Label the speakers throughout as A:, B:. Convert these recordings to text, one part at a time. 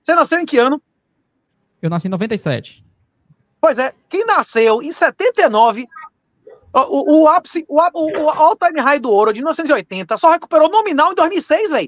A: Você nasceu em que ano?
B: Eu nasci em 97.
A: Pois é, quem nasceu em 79, o ápice, o all-time high do ouro de 1980, só recuperou nominal em 2006, velho.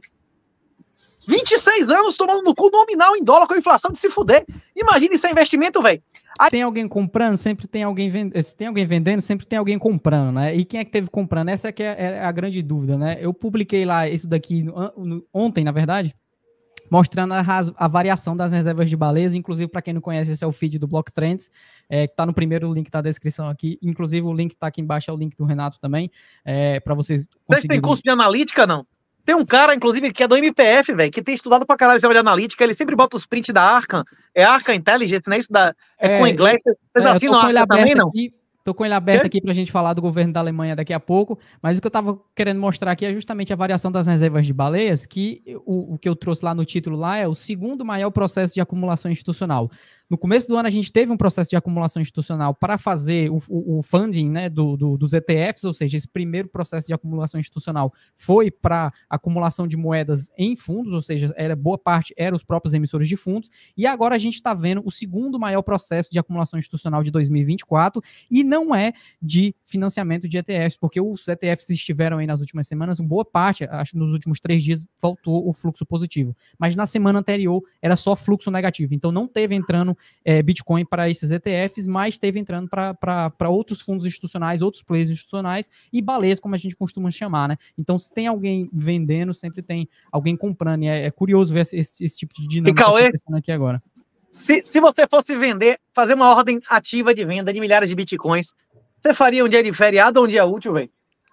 A: 26 anos tomando no cu nominal em dólar com a inflação de se fuder. Imagina isso é investimento, velho.
B: Tem alguém comprando, sempre tem alguém vendendo. Se tem alguém vendendo, sempre tem alguém comprando, né? E quem é que teve comprando? Essa que é a grande dúvida, né? Eu publiquei lá esse daqui ontem, na verdade, mostrando a variação das reservas de baleias. Inclusive, para quem não conhece, esse é o feed do Block Trends, que tá no primeiro link da descrição aqui. Inclusive, o link tá aqui embaixo, é o link do Renato também, para vocês conseguirem...
A: Vocês têm curso de analítica, não? Tem um cara, inclusive, que é do MPF, velho, que tem estudado pra caralho esse de analítica, ele sempre bota os prints da Arkham, é Arkham Intelligence, né? Isso com inglês. Vocês assinam a Arkham também, não?
B: Tô com ele aberto aqui pra gente falar do governo da Alemanha daqui a pouco, mas o que eu tava querendo mostrar aqui é justamente a variação das reservas de baleias, que o que eu trouxe lá no título lá é o segundo maior processo de acumulação institucional. No começo do ano, a gente teve um processo de acumulação institucional para fazer o funding, né, dos ETFs, ou seja, esse primeiro processo de acumulação institucional foi para acumulação de moedas em fundos, ou seja, boa parte eram os próprios emissores de fundos, e agora a gente está vendo o segundo maior processo de acumulação institucional de 2024, e não é de financiamento de ETFs, porque os ETFs estiveram aí nas últimas semanas, boa parte, acho que nos últimos 3 dias, voltou o fluxo positivo, mas na semana anterior era só fluxo negativo, então não teve entrando Bitcoin para esses ETFs, mas esteve entrando para outros fundos institucionais, outros players institucionais e baleias, como a gente costuma chamar, né? Então, se tem alguém vendendo, sempre tem alguém comprando, e é curioso ver esse tipo de dinâmica acontecendo aqui agora.
A: Se você fosse vender, fazer uma ordem ativa de venda de milhares de Bitcoins, você faria um dia de feriado ou um dia útil, velho?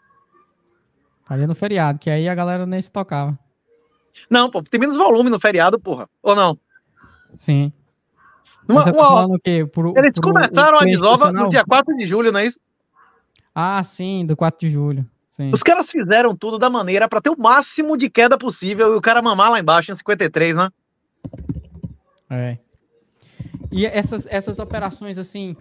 B: Faria no feriado, que aí a galera nem se tocava.
A: Não, pô, tem menos volume no feriado, porra. Ou não?
B: Sim. Você tá falando o quê?
A: Eles começaram a desova no dia 4 de julho, não é isso?
B: Ah, sim, do 4 de julho. Sim.
A: Os caras fizeram tudo da maneira para ter o máximo de queda possível e o cara mamar lá embaixo em 53, né?
B: É. E essas operações, assim,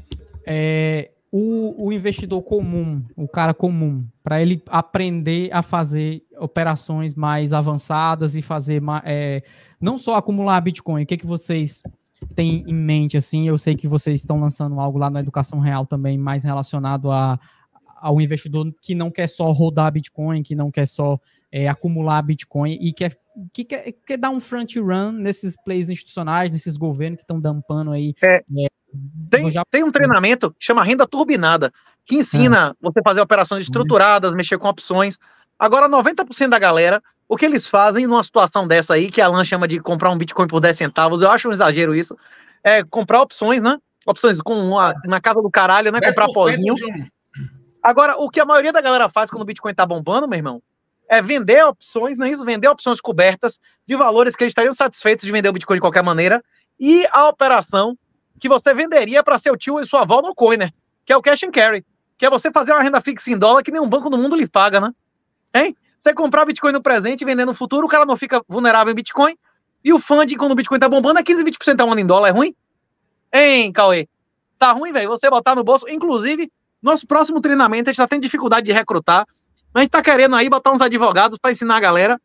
B: o investidor comum, o cara comum, para ele aprender a fazer operações mais avançadas e fazer não só acumular Bitcoin, o que vocês tem em mente, assim? Eu sei que vocês estão lançando algo lá na Educação Real também, mais relacionado ao investidor que não quer só rodar Bitcoin, que não quer só acumular Bitcoin e quer dar um front run nesses players institucionais, nesses governos que estão dampando aí.
A: Tem um treinamento que chama renda turbinada, que ensina você a fazer operações estruturadas, mexer com opções. Agora, 90% da galera, o que eles fazem numa situação dessa aí, que a Alan chama de comprar um Bitcoin por 10 centavos, eu acho um exagero isso, é comprar opções, né? Opções na casa do caralho, né? Comprar pozinho. Agora, o que a maioria da galera faz quando o Bitcoin tá bombando, meu irmão, é vender opções, não é isso? Vender opções cobertas de valores que eles estariam satisfeitos de vender o Bitcoin de qualquer maneira, e a operação que você venderia para seu tio e sua avó no Coiner, que é o cash and carry, que é você fazer uma renda fixa em dólar que nenhum banco do mundo lhe paga, né? Hein? Você comprar Bitcoin no presente e vender no futuro, o cara não fica vulnerável em Bitcoin, e o funding, quando o Bitcoin tá bombando, é 15, 20% ao ano em dólar, é ruim? Hein, Cauê? Tá ruim, velho? Você botar no bolso, inclusive, nosso próximo treinamento, a gente tá tendo dificuldade de recrutar, mas a gente tá querendo aí botar uns advogados para ensinar a galera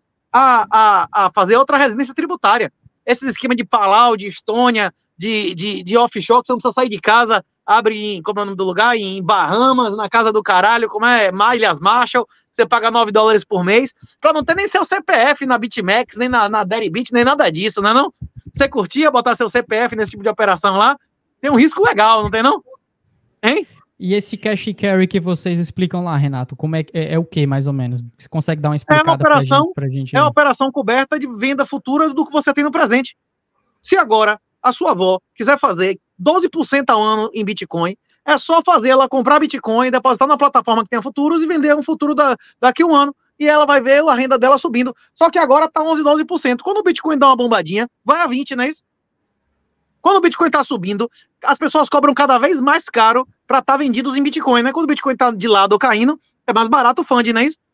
A: a fazer outra residência tributária. Esses esquemas de Palau, de Estônia, de offshore, que você não precisa sair de casa, abre como é o nome do lugar? Em Bahamas, na casa do caralho, como é? Ilhas Marshall, você paga $9 por mês, pra não ter nem seu CPF na BitMEX, nem na Deribit, nem nada disso, né não? Você curtia botar seu CPF nesse tipo de operação lá? Tem um risco legal, não tem não? Hein?
B: E esse cash carry que vocês explicam lá, Renato, como é o que, mais ou menos? Você consegue dar uma explicada pra gente?
A: É uma operação coberta de venda futura do que você tem no presente. Se agora a sua avó quiser fazer 12% ao ano em Bitcoin, é só fazer ela comprar Bitcoin, depositar na plataforma que tem futuros e vender um futuro daqui a um ano. E ela vai ver a renda dela subindo. Só que agora tá 11, 12%. Quando o Bitcoin dá uma bombadinha, vai a 20%, não é isso? Quando o Bitcoin tá subindo, as pessoas cobram cada vez mais caro para estar vendidos em Bitcoin, né? Quando o Bitcoin tá de lado ou caindo, é mais barato o funding, não é isso?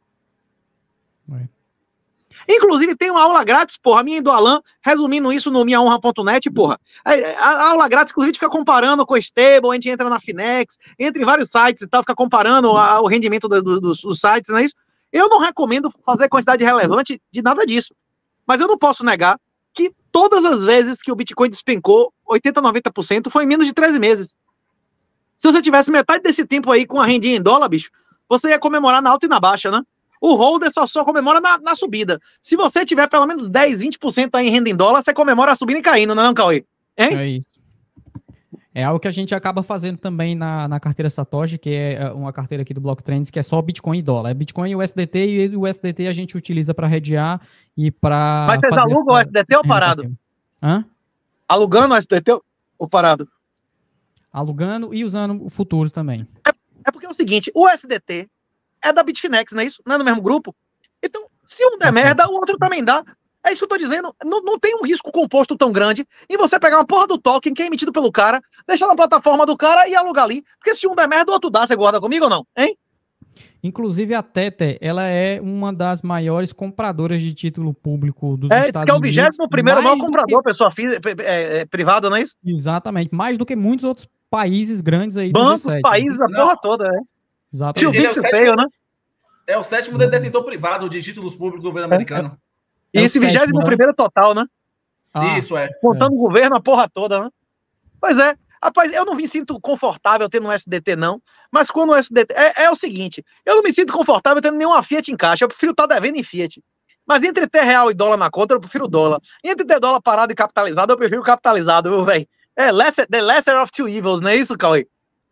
A: Inclusive, tem uma aula grátis, porra, minha e do Alan, resumindo isso no minhahonra.net, porra. A aula grátis, inclusive, fica comparando com o Stable, a gente entra na Finex, entra em vários sites e tal, fica comparando o rendimento dos sites, não é isso? Eu não recomendo fazer quantidade relevante de nada disso. Mas eu não posso negar que todas as vezes que o Bitcoin despencou, 80%, 90%, foi em menos de 13 meses. Se você tivesse metade desse tempo aí com a rendinha em dólar, bicho, você ia comemorar na alta e na baixa, né? O holder só comemora na subida. Se você tiver pelo menos 10, 20% aí em renda em dólar, você comemora subindo e caindo, não é não, Cauê? Hein?
B: É isso. É algo que a gente acaba fazendo também na carteira Satoshi, que é uma carteira aqui do Block Trends, que é só Bitcoin e dólar. É Bitcoin e USDT, e o USDT a gente utiliza para redear e para...
A: Mas vocês alugam o USDT ou parado?
B: Hã?
A: Alugando o USDT ou parado?
B: Alugando e usando o futuro também.
A: É porque é o seguinte, o USDT é da Bitfinex, não é isso? Não é no mesmo grupo? Então, se um der merda, o outro também dá. É isso que eu tô dizendo. Não tem um risco composto tão grande em você pegar uma porra do token que é emitido pelo cara, deixar na plataforma do cara e alugar ali. Porque se um der merda, o outro dá. Você guarda comigo ou não? Hein?
B: Inclusive, a Tether, ela é uma das maiores compradoras de título público dos Estados Unidos.
A: É o 21º maior comprador, pessoa privada, não é isso?
B: Exatamente. Mais do que muitos outros países grandes aí
A: bancos,
B: do G7.
A: Países, a porra toda, né?
B: Exatamente.
A: Ele é né?
C: É o 7º detentor privado de títulos públicos do governo americano.
A: E esse 21º total, né?
C: Isso,
A: contando o governo, a porra toda, né? Pois é. Rapaz, eu não me sinto confortável tendo um SDT, não. Mas quando o SDT... É o seguinte, eu não me sinto confortável tendo nenhuma Fiat em caixa. Eu prefiro estar devendo em Fiat. Mas entre ter real e dólar na conta, eu prefiro dólar. E entre ter dólar parado e capitalizado, eu prefiro capitalizado, viu, velho? The lesser of two evils, não é isso, Cauê?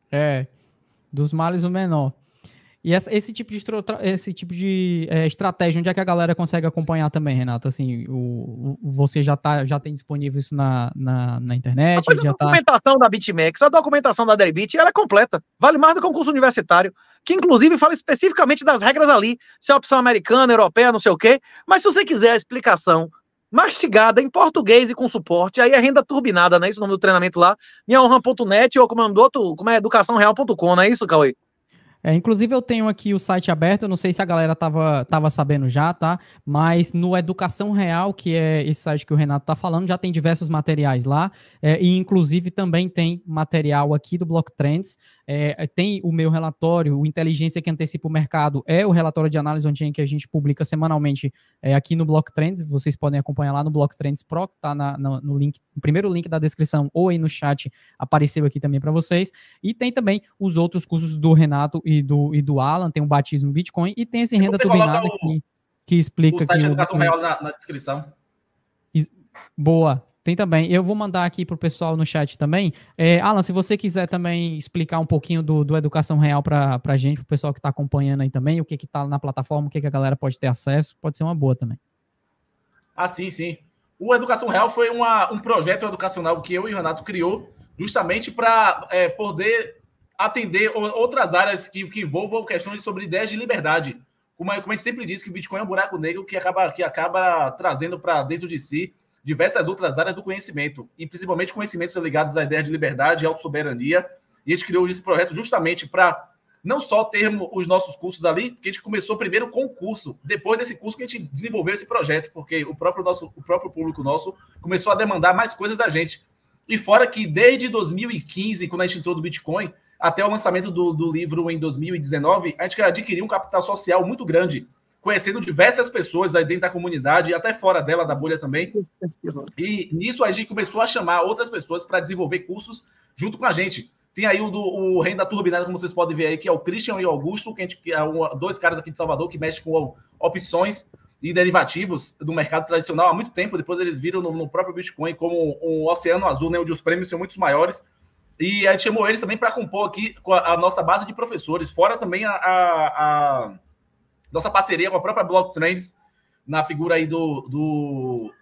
B: Dos males o menor. E esse tipo de estratégia, onde é que a galera consegue acompanhar também, Renato? Assim, você já tem disponível isso na internet?
A: A documentação da BitMEX, a documentação da Deribit, ela é completa. Vale mais do que um curso universitário, que inclusive fala especificamente das regras ali, se é opção americana, europeia, não sei o quê. Mas se você quiser a explicação mastigada em português e com suporte, aí é renda turbinada, não é isso o nome do treinamento lá? Minhaonram.net ou como é educaçãoreal.com, não é isso, Cauê?
B: Inclusive eu tenho aqui o site aberto, eu não sei se a galera tava sabendo já, tá? Mas no Educação Real, que é esse site que o Renato tá falando, já tem diversos materiais lá, e inclusive também tem material aqui do Block Trends, tem o meu relatório, o Inteligência que Antecipa o Mercado, é o relatório de análise on-chain que a gente publica semanalmente aqui no Block Trends, vocês podem acompanhar lá no Block Trends Pro, que tá no link, no primeiro link da descrição, ou aí no chat, apareceu aqui também para vocês, e tem também os outros cursos do Renato e do Alan, tem o Batismo Bitcoin, e tem esse Renda Turbinada que explica...
C: O site Educação Real na descrição.
B: Boa. Tem também. Eu vou mandar aqui pro pessoal no chat também. Alan, se você quiser também explicar um pouquinho do Educação Real pra gente, pro pessoal que tá acompanhando aí também, o que tá na plataforma, o que a galera pode ter acesso, pode ser uma boa também.
C: Sim. O Educação Real foi um projeto educacional que eu e o Renato criou justamente para poder atender outras áreas que envolvam questões sobre ideias de liberdade. Como a gente sempre diz, que o Bitcoin é um buraco negro que acaba trazendo para dentro de si diversas outras áreas do conhecimento, e principalmente conhecimentos ligados à ideia de liberdade e autossoberania. E a gente criou esse projeto justamente para não só termos os nossos cursos ali, porque a gente começou primeiro com o curso, depois desse curso que a gente desenvolveu esse projeto, porque o próprio público nosso começou a demandar mais coisas da gente. E fora que desde 2015, quando a gente entrou do Bitcoin, até o lançamento do livro em 2019, a gente adquiriu um capital social muito grande, conhecendo diversas pessoas aí dentro da comunidade, até fora dela, da bolha também. E nisso a gente começou a chamar outras pessoas para desenvolver cursos junto com a gente. Tem aí o Renda Turbinada, como vocês podem ver aí, que é o Christian e o Augusto, que é dois caras aqui de Salvador que mexem com opções e derivativos do mercado tradicional há muito tempo. Depois eles viram no próprio Bitcoin como um oceano azul, né, onde os prêmios são muito maiores. E a gente chamou eles também para compor aqui com a nossa base de professores, fora também a nossa parceria com a própria Block Trends, na figura aí do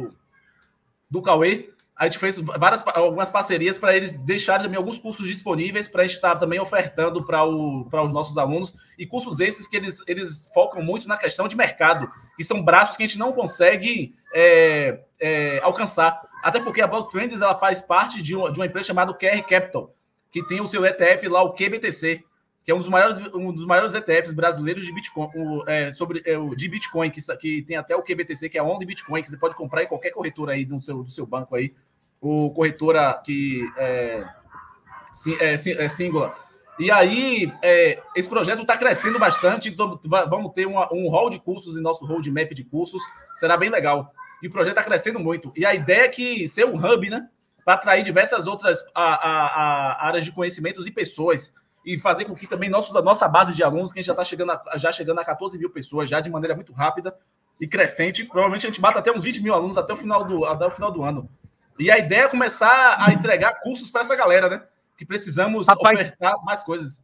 C: Cauê. A gente fez algumas parcerias para eles deixarem também alguns cursos disponíveis para estar também ofertando para os nossos alunos, e cursos esses que eles focam muito na questão de mercado, que são braços que a gente não consegue alcançar. Até porque a Block Trends ela faz parte de uma empresa chamada QR Capital, que tem o seu ETF lá, o QBTC, que é um dos maiores ETFs brasileiros de Bitcoin, de Bitcoin, que tem até o QBTC, que é Only Bitcoin, que você pode comprar em qualquer corretora aí do seu banco aí, o corretora que é Singular. E aí, esse projeto está crescendo bastante, então vamos ter um hall de cursos em nosso roadmap de cursos, será bem legal. E o projeto está crescendo muito. E a ideia é que ser um hub, né? Para atrair diversas outras áreas de conhecimentos e pessoas. E fazer com que também nossa base de alunos, que a gente já está chegando a 14 mil pessoas, já de maneira muito rápida e crescente. Provavelmente a gente bata até uns 20 mil alunos até o final do ano. E a ideia é começar a entregar cursos para essa galera, né? Que precisamos ofertar mais coisas.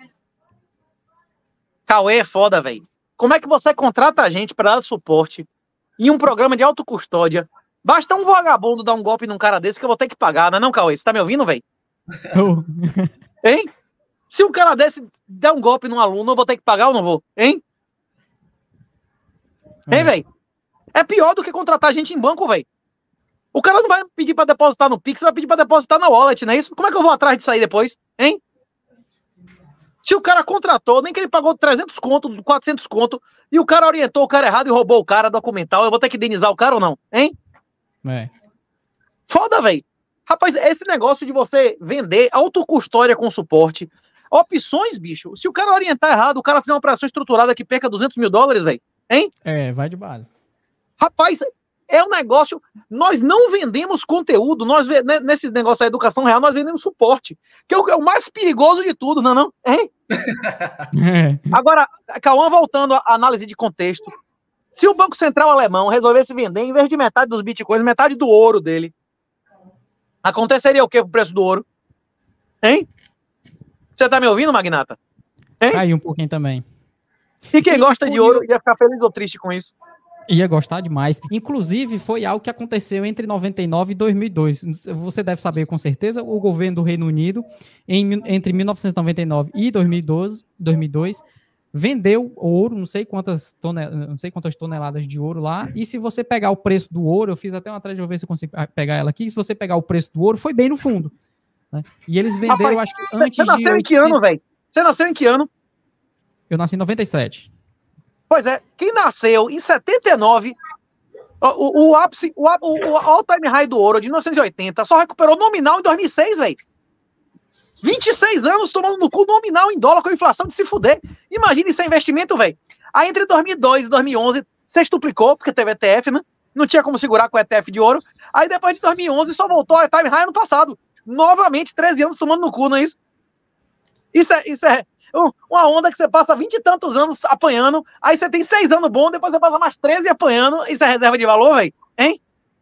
A: Cauê é foda, velho. Como é que você contrata a gente para dar suporte em um programa de autocustódia? Basta um vagabundo dar um golpe num cara desse que eu vou ter que pagar, não é não, Cauê? Você tá me ouvindo, velho? Hein? Se um cara desse der um golpe num aluno, eu vou ter que pagar ou não vou? Hein? Hein, velho? É pior do que contratar a gente em banco, velho. O cara não vai pedir para depositar no Pix, vai pedir para depositar na wallet, não é isso? Como é que eu vou atrás disso aí depois? Hein? Se o cara contratou, nem que ele pagou 300 conto, 400 conto, e o cara orientou o cara errado e roubou o cara documental, eu vou ter que indenizar o cara ou não? Hein? Foda, velho. Rapaz, esse negócio de você vender autocustódia com suporte, opções, bicho, se o cara orientar errado, o cara fizer uma operação estruturada que perca 200 mil dólares, velho, hein?
B: Vai de base.
A: Rapaz, é um negócio, nós não vendemos conteúdo, nesse negócio da educação real, nós vendemos suporte, que é o mais perigoso de tudo, não é não? Hein? Agora, Cauã, voltando à análise de contexto, se o Banco Central alemão resolvesse vender, em vez de metade dos bitcoins, metade do ouro dele, aconteceria o que com o preço do ouro? Hein? Você tá me ouvindo, Magnata? Hein?
B: Caiu um pouquinho também.
A: E quem gosta de ouro ia ficar feliz ou triste com isso?
B: Ia gostar demais. Inclusive, foi algo que aconteceu entre 99 e 2002. Você deve saber com certeza, o governo do Reino Unido, entre 1999 e 2002, vendeu ouro, não sei quantas toneladas de ouro lá, e se você pegar o preço do ouro, eu fiz até uma atrás de ver se eu consigo pegar ela aqui, se você pegar o preço do ouro, foi bem no fundo. Né? E eles venderam, acho que antes de...
A: Você nasceu em que ano, velho? Você nasceu em que ano?
B: Eu nasci em 97.
A: Pois é, quem nasceu em 79, o ápice, o all-time high do ouro de 1980 só recuperou nominal em 2006, velho. 26 anos tomando no cu nominal em dólar com a inflação de se fuder. Imagina isso é investimento, velho. Aí entre 2002 e 2011 sextuplicou, porque teve ETF, né? Não tinha como segurar com o ETF de ouro. Aí depois de 2011 só voltou a time high ano passado. Novamente, 13 anos tomando no cu, não é isso? Isso é uma onda que você passa 20 e tantos anos apanhando, aí você tem 6 anos bom, depois você passa mais 13 apanhando, isso é reserva de valor, velho? Hein?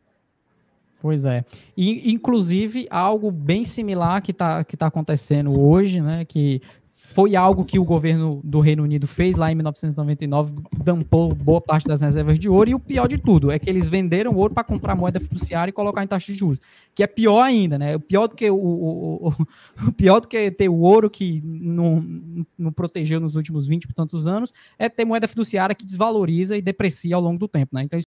B: Pois é. E, inclusive, algo bem similar que tá acontecendo hoje, né, que foi algo que o governo do Reino Unido fez lá em 1999, dampou boa parte das reservas de ouro, e o pior de tudo é que eles venderam ouro para comprar moeda fiduciária e colocar em taxa de juros, que é pior ainda, né? O pior do que pior do que ter o ouro que não protegeu nos últimos 20 e tantos anos, é ter moeda fiduciária que desvaloriza e deprecia ao longo do tempo, né? Então